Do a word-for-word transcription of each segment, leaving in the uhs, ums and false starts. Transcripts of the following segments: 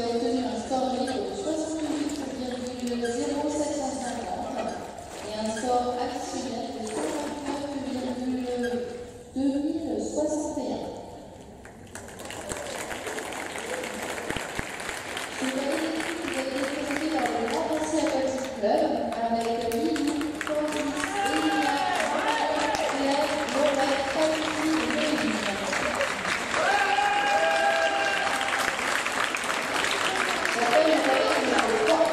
a obtenu un score de soixante-huit virgule zéro sept cent cinquante et un score additionnel de cinquante-neuf virgule deux mille soixante et un. Cette année, vous avez été présenté par le Grand Passy Aquatic Club avec Lily, Corinne, Elina, Claire, Laurette, Fanny et Noémie. J'appelle le collègue numéro trois.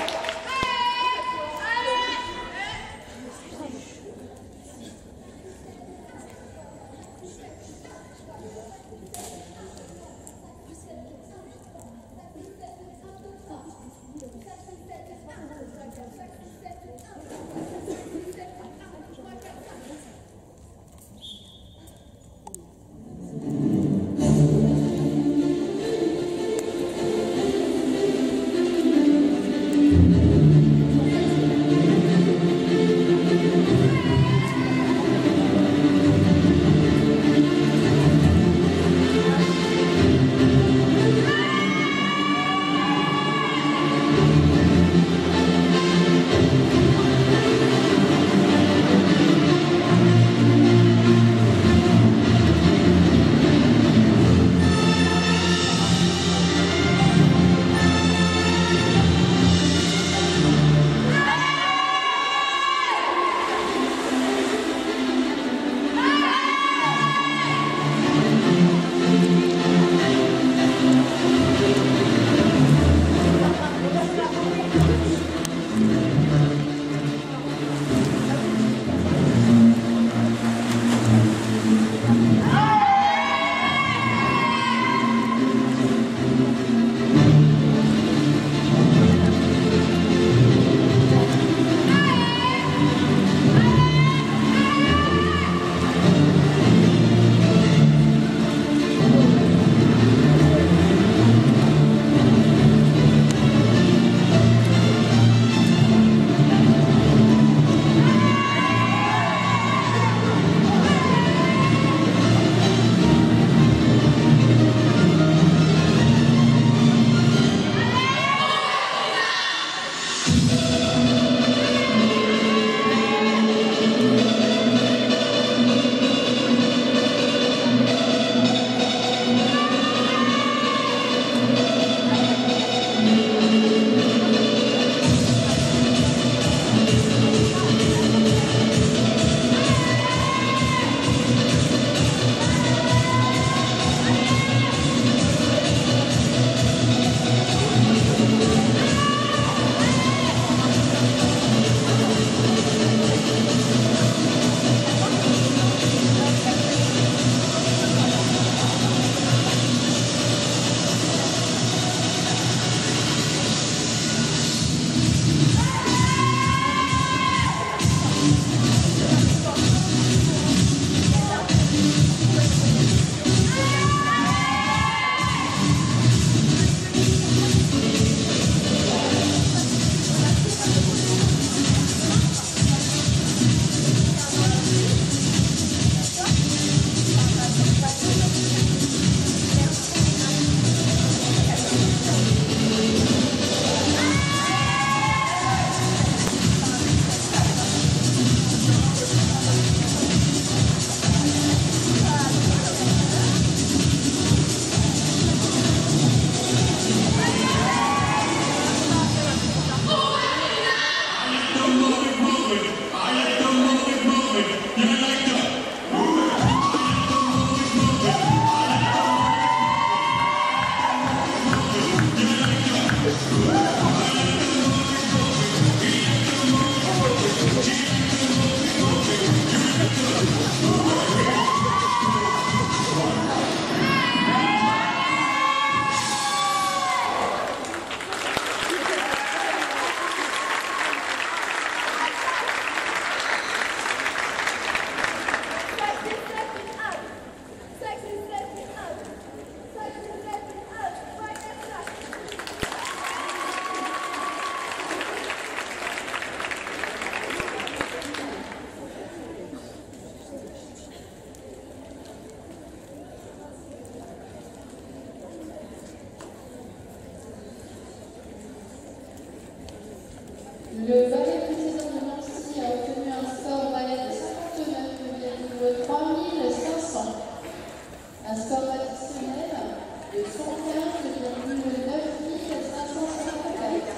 Le valet précédent de Nancy a obtenu un score valet de cinquante-neuf virgule trois mille cinq cents. Un score additionnel de cent quinze virgule neuf mille cinq cent cinquante-quatre.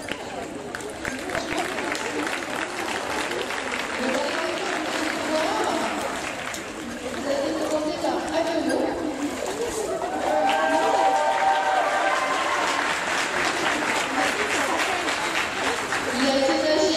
Le valet de victoire, vous avez été demandé par Agneau. Il a été âgé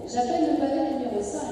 J'appelle le panel numéro cinq.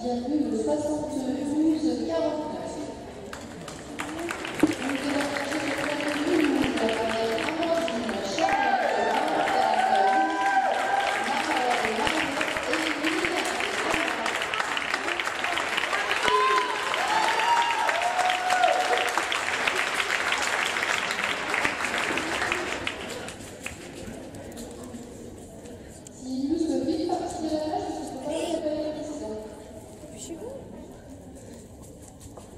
virgule soixante-douze quarante-neuf. Une de la partie de la commune, la parole Amandine Charlotte, si nous sommes vite partis de la page, parce que c'est pas la président.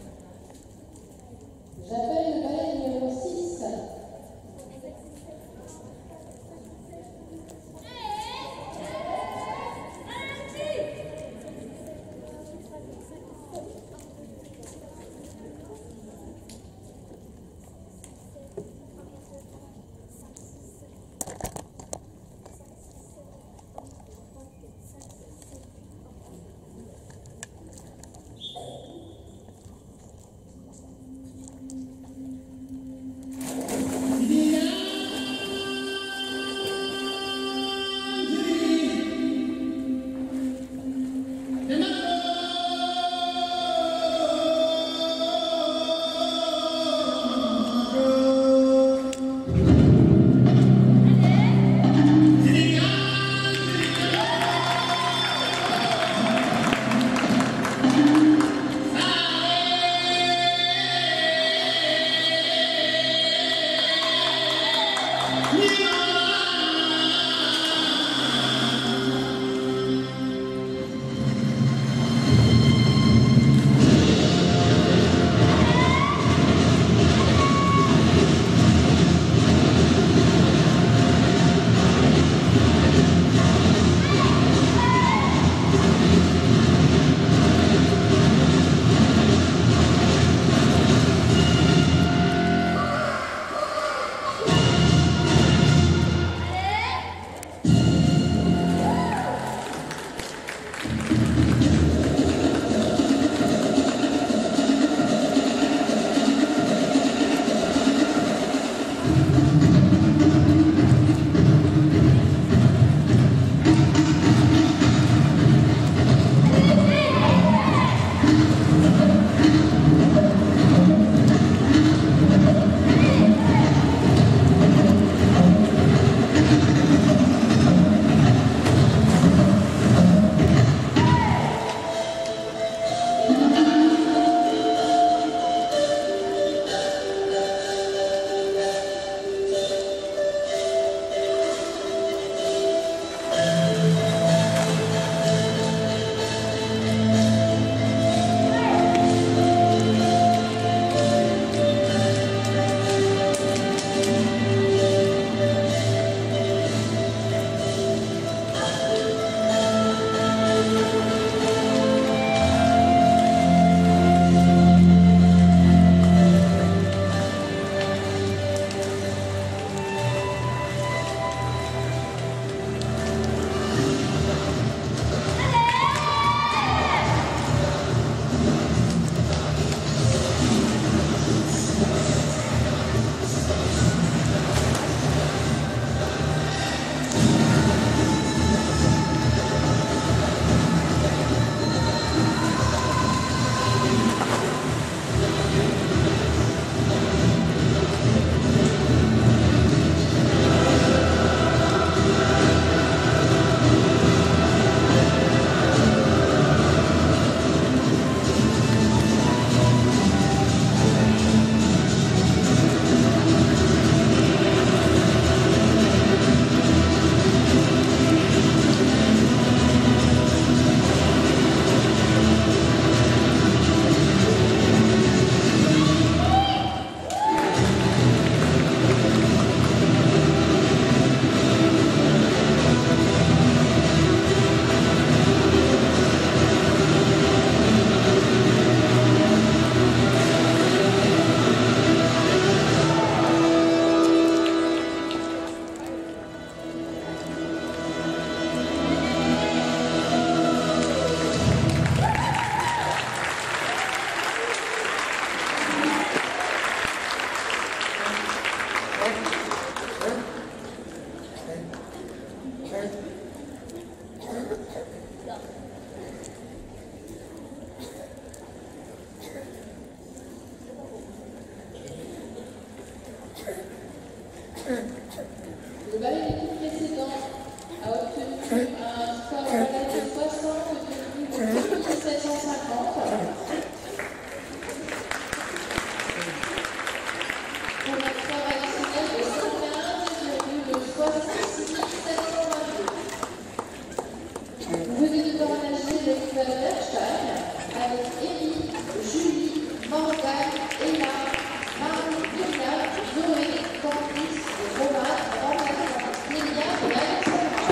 Berstein, avec Émilie, Julie, Morgane, Ella, Marie, Myriam, Zoé, Candice, Romain, Romain, Clélia et Alexandra.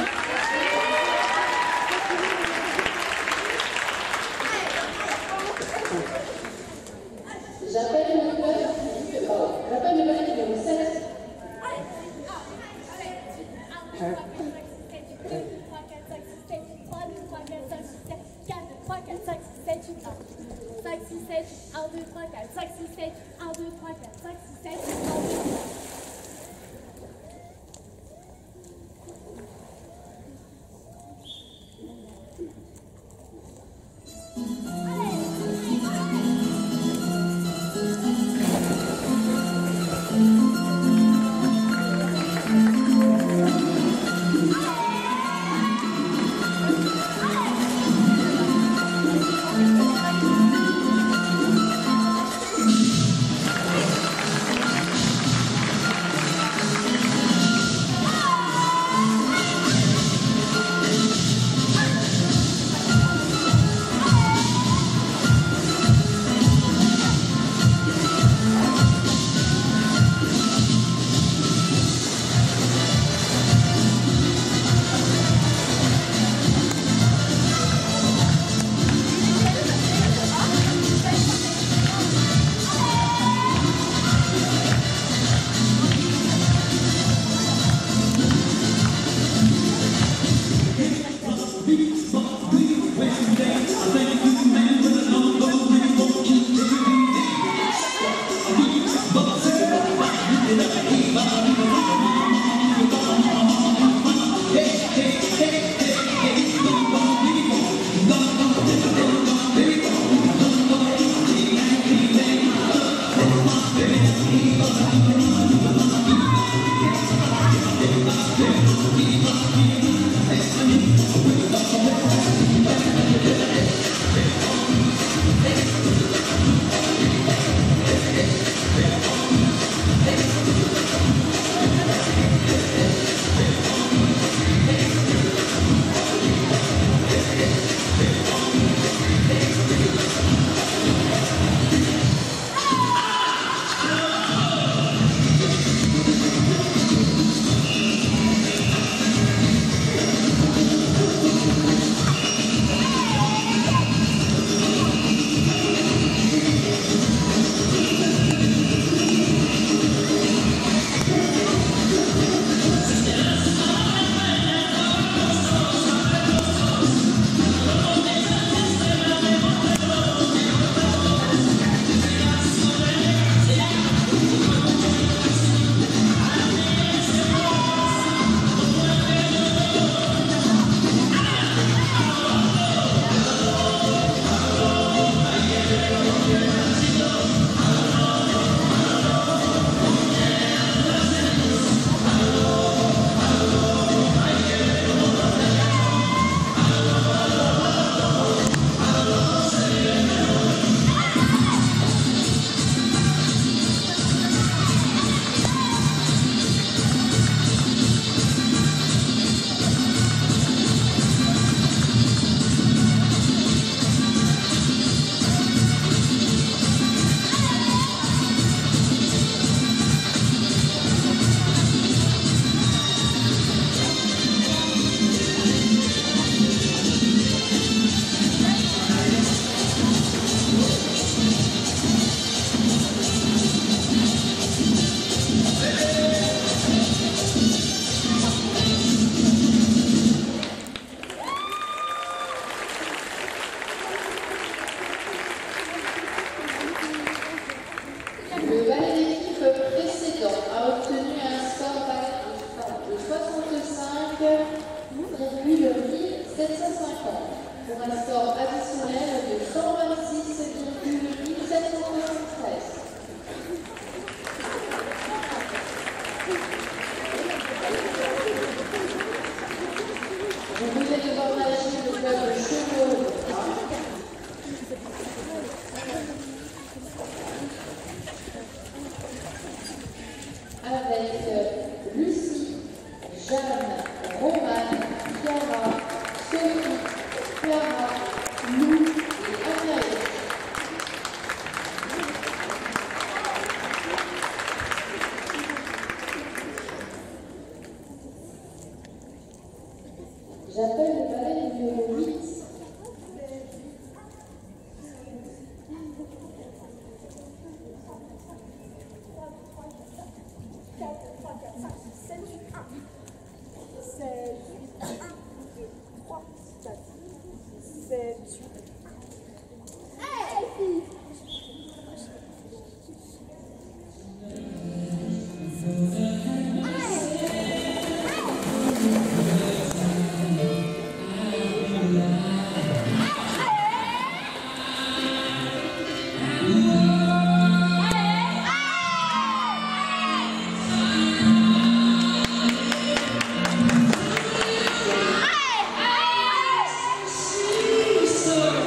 J'appelle le club, oh, j'appelle le club numéro sept. cinq, six, sept, un, deux, trois, quatre, cinq, six, sept, un, deux, trois, quatre, cinq, six, sept, un, deux, Le ballet d'équipe précédent a obtenu un score de soixante-cinq virgule sept cent cinquante pour un score additionnel de cent vingt-six virgule sept cent soixante-treize. Vous pouvez devoir réagir le club de chevaux avec Lucie, Jeanne, Romane, Chiara, Sophie, Clara, Lou et Anaël. J'appelle le balai numéro huit. So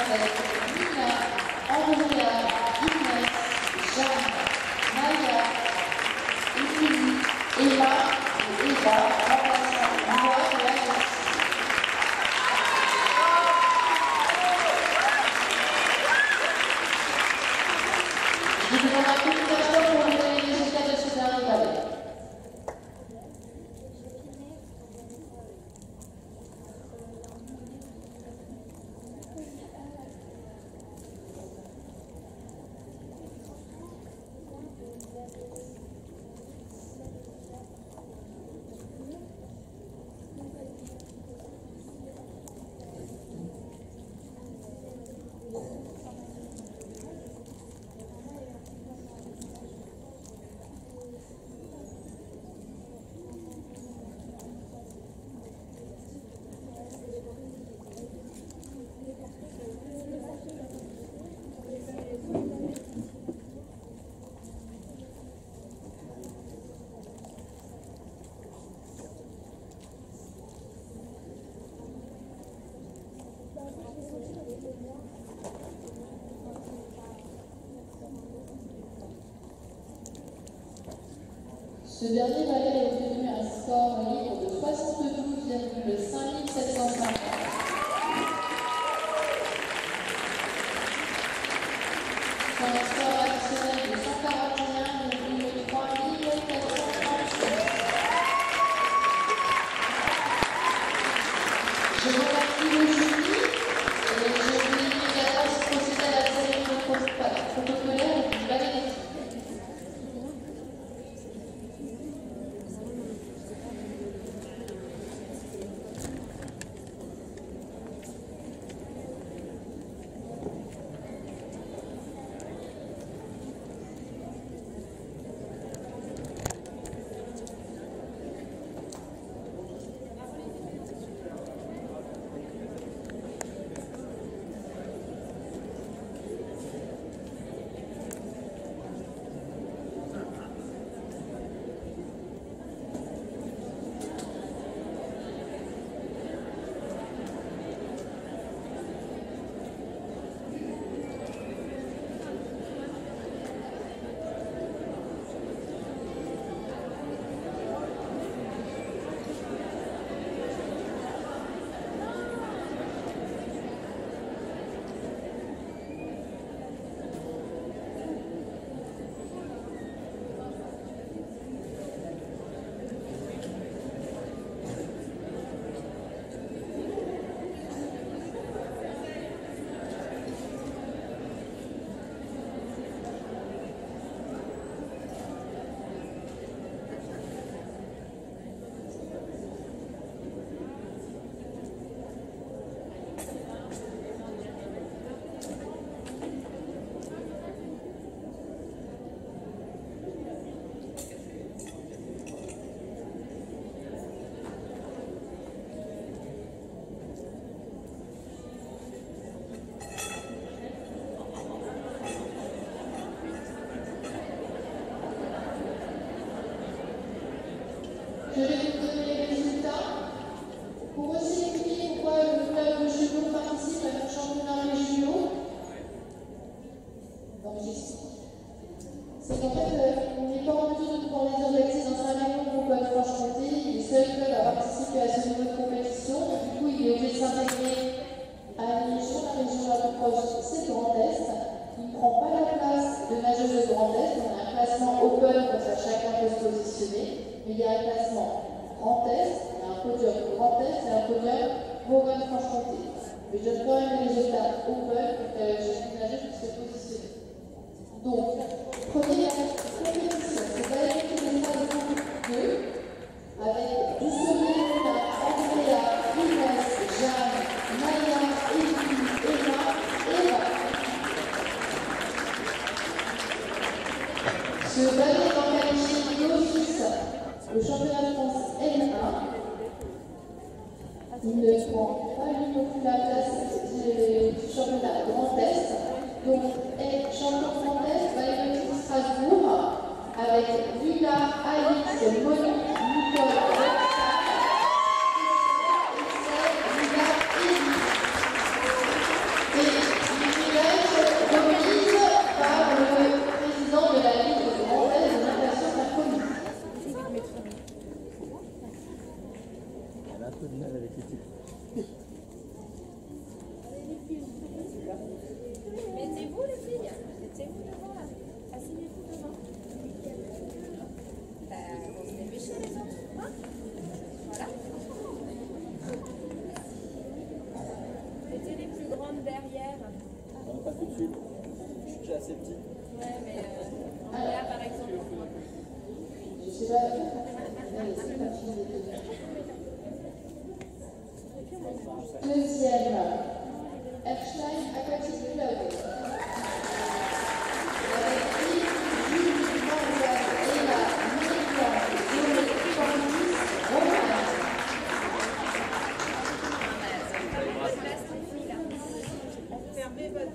avec Nina, Andrea, Inès, Jeanne, Maya, Émilie, Emma et Eva, remplaçant Noah et Alex. Je vous demande un petit instant pour révéler les résultats de ce dernier ballet. Ce dernier ballet a obtenu un score libre de soixante-douze virgule cinq mille sept cent cinquante. Sur un score additionnel de cent quarante et un virgule trois mille quatre cent trente-six. Je remercie le jury et je vais immédiatement procéder à la cérémonie protocolaire du ballet des filles. Je vais vous donner les résultats. Pour aussi expliquer pourquoi le club de judo participe à nos championnats régionaux. Donc j'explique. C'est qu'en fait, euh, on n'est pas en mesure de pouvoir les organiser dans un région pour le Franche-Comté. Il est seul club à participer à ce niveau de compétition. Du coup, il est obligé de s'intégrer à une région. La région la plus proche, c'est le Grand Est. Il ne prend pas la place de nageuse de Grand Est. On a un classement open, comme ça chacun peut se positionner. Mais il y a un classement Grand Est, il y a un podium Grand Est et un podium Bourgogne-Franche-Comté. Mais je donne quand même les résultats open pour que chaque nageuse puisse se positionner. Donc, première compétition, c'est pas l'équipe des salles de deux, avec Doucement, Andrea, Inès, Jeanne, Maya, Émilie, Emma et Eva. Ce ballet est organisé d'office le championnat de France L un. Il ne prend pas lui non plus la place du championnat Grand Est. Donc, est champion Grand Est, ballet de Strasbourg, avec Luna, Alix, Monique, Nicole, Roxane, Luna et Lily. Et pas tout de suite. Je suis déjà assez petit. Ouais, mais euh, là, par exemple. Je sais pas. Deuxième, Erstein Aquatic Club. Avec Yves, Jules, Morgane, Ella, Méridian, Zoé, Candice, Romain. Fermez votre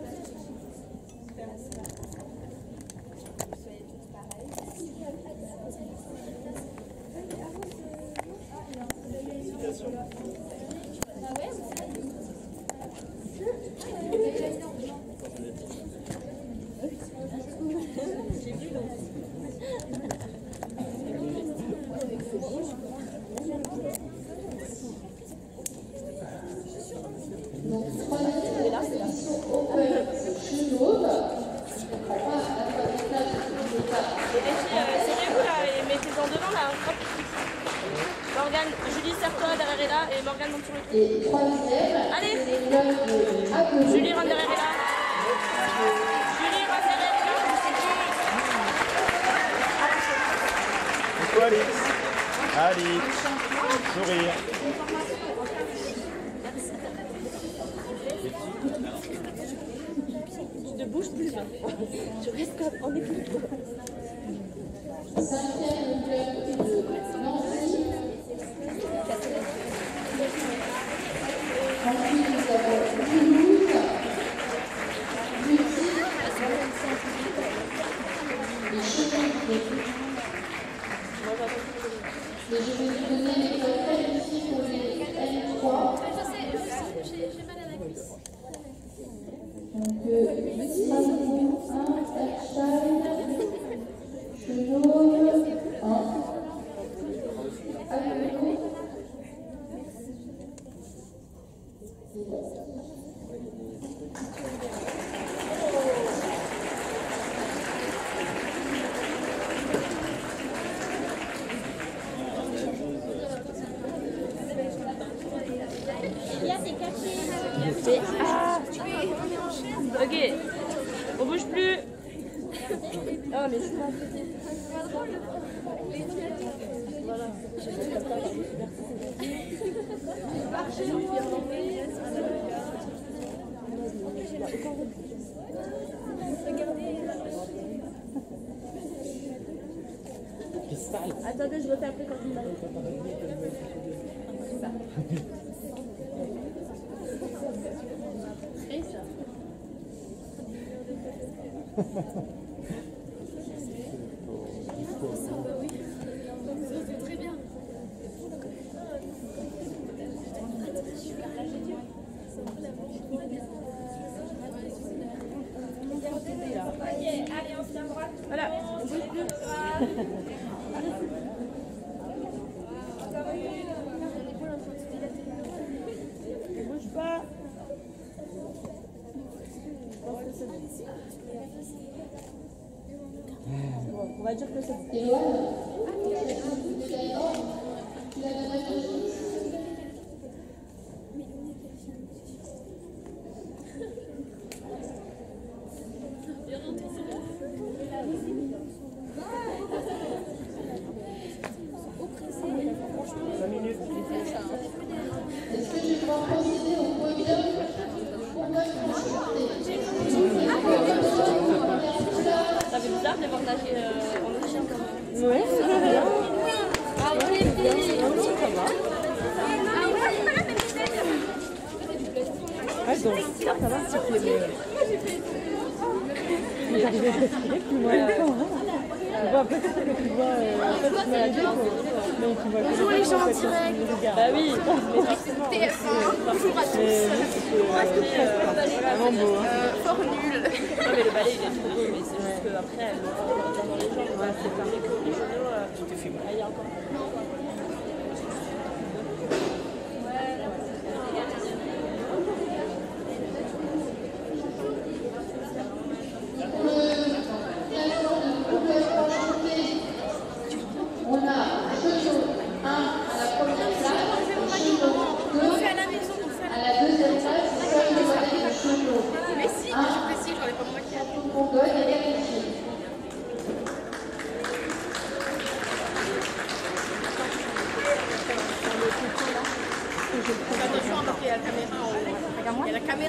Donc, troisième compétition open, c'est Chenauve. Je ne comprends pas, à la fin de je ne sais pas. Et les filles, euh, serrez-vous là et mettez-en devant là. Hop. Morgane, Julie, serre-toi derrière Ella et Morgane monte sur le cul. Et troisième, Allez. c'est les clubs de Apollo. Julie, rentre derrière Ella. Julie, rentre derrière Ella. Et toi, Alix? Alix, sourire. Ne bouge plus. Tu restes comme en équilibre. Cinquième club de Nancy. Ensuite, nous avons Toulouse, Lucie, les Chevaliers. Mais je vais vous donner les codes qualifiés pour les L trois. Je sais, je sais, j'ai mal à la cuisse. Donc, Strasbourg un, Erstein, Chenauve un, Apollo. Ah. Ok. On bouge plus. Oh mais je suis voilà. Attendez, je refais après quand il m'arrive. Et ça. C'est très bien. Allez, on se tient droite. Voilà, on bouge plus. On bouge pas. Bon, on va dire que c'est... Éloigne, tu la donnes à qui? Est-ce que je dois procéder au podium pour votre chanter? Ça fait bizarre de voir nager euh, en océan comme ça. Ouais, c'est bien. Ah oui, les filles. Ça va. Ah ouais, Ouais, donc, ça va, c'est que les... Mais j'arrivais à respirer plus loin. On voit un peu que tu vois, euh, en fait, tu m'as dit, mais tu vois bonjour les gens en direct. Bah oui, mais effectivement. T F un, bonjour à tous. vraiment beau. Euh, fort nul. Non mais le balai il est trop beau, mais c'est juste qu'après elle me rend dans les jambes. Ouais, c'est pas les genoux, euh, tu te fais mal. Il y a encore. On a Chenauve un à la première place, Chenauve deux à la deuxième place, seul le modèle de Chenauve un.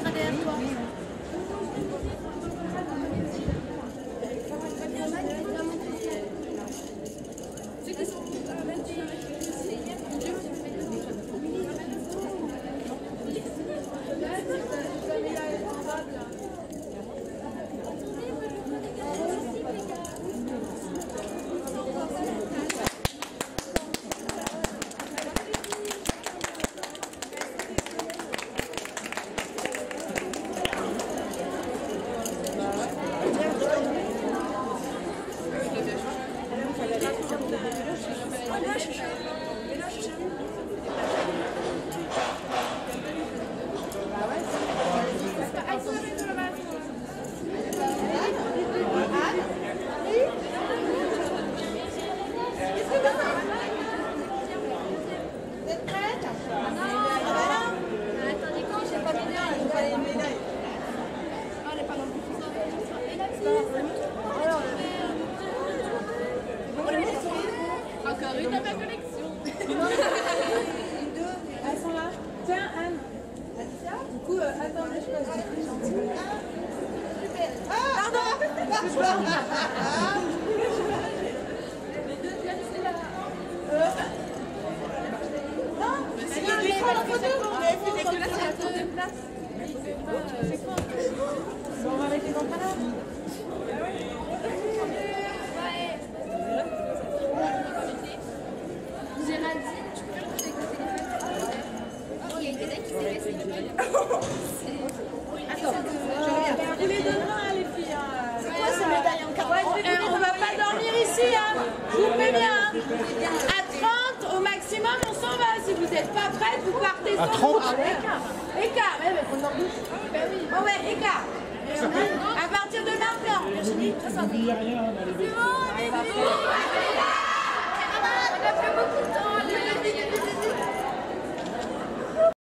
sera derrière toi. À trente Écart, ouais, mais faut en douce. Ben oui. Oh ouais, écart. À partir de maintenant. Virginie, ça n'oubliez rien dans les deux. C'est bon, on a fait beaucoup de temps.